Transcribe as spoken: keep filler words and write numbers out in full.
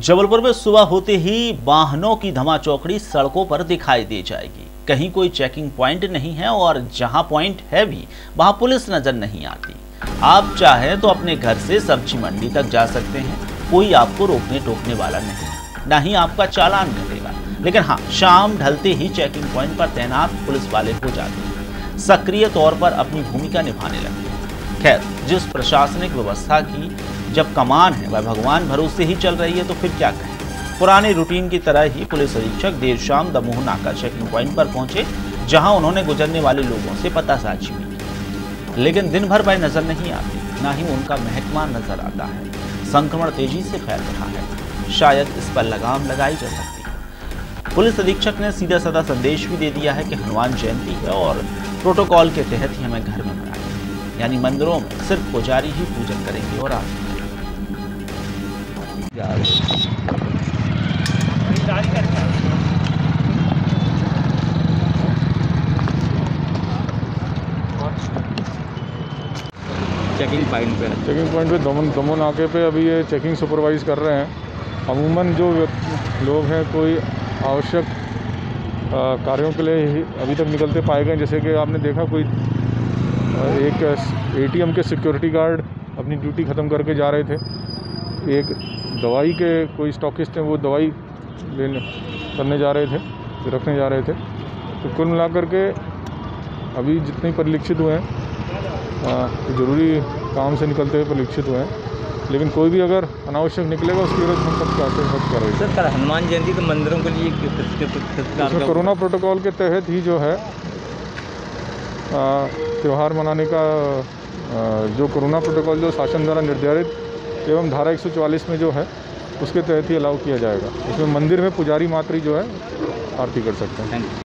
जबलपुर में सुबह होते ही वाहनों की धमाचौकड़ी सड़कों पर दिखाई दे जाएगी। कहीं कोई चेकिंग पॉइंट नहीं है और जहां पॉइंट है भी वहां पुलिस नजर नहीं आती। आप चाहें तो अपने घर से सब्जी मंडी तक जा सकते हैं, कोई आपको रोकने टोकने वाला नहीं, ना ही आपका चालान कटेगा। लेकिन हाँ, शाम ढलते ही चेकिंग पॉइंट पर तैनात पुलिस वाले हो जाते हैं, सक्रिय तौर पर अपनी भूमिका निभाने लगते हैं। खैर, जिस प्रशासनिक व्यवस्था की जब कमान है वह भगवान भरोसे ही चल रही है तो फिर क्या कहें। पुराने रूटीन की तरह ही पुलिस अधीक्षक देर शाम दमोह नाका चेकिंग पॉइंट पर पहुंचे, जहां उन्होंने गुजरने वाले लोगों से पतासाजी की, लेकिन दिन भर वह नजर नहीं आते, ना ही उनका महकमा नजर आता है। संक्रमण तेजी से फैल रहा है, शायद इस पर लगाम लगाई जा सकती है। पुलिस अधीक्षक ने सीधा साधा संदेश भी दे दिया है कि हनुमान जयंती है और प्रोटोकॉल के तहत ही हमें घर में मनाएं, यानी मंदिरों में सिर्फ पुजारी ही पूजन करेंगे और आगे चेकिंग पॉइंट पे चेकिंग पॉइंट पे दमोह दमोह नाके पे अभी ये चेकिंग सुपरवाइज कर रहे हैं। अमूमन जो लोग हैं कोई आवश्यक कार्यों के लिए ही अभी तक निकलते पाए गए। जैसे कि आपने देखा कोई एक एटीएम के सिक्योरिटी गार्ड अपनी ड्यूटी ख़त्म करके जा रहे थे, एक दवाई के कोई स्टॉकिस्ट हैं वो दवाई लेने करने जा रहे थे, रखने जा रहे थे। तो कुल मिलाकर के अभी जितने परिलक्षित हुए हैं ज़रूरी काम से निकलते हुए परिलक्षित हुए हैं, लेकिन कोई भी अगर अनावश्यक निकलेगा उसकी विरुद्ध हम सब कार्रवाई सब कर रहे हैं। सर, हनुमान जयंती तो मंदिरों के लिए उसमें कोरोना प्रोटोकॉल के तहत ही जो है त्यौहार मनाने का जो कोरोना प्रोटोकॉल जो शासन द्वारा निर्धारित एवं धारा एक सौ चौवालीस में जो है उसके तहत ही अलाउ किया जाएगा। उसमें मंदिर में पुजारी मात्र ही जो है आरती कर सकते हैं।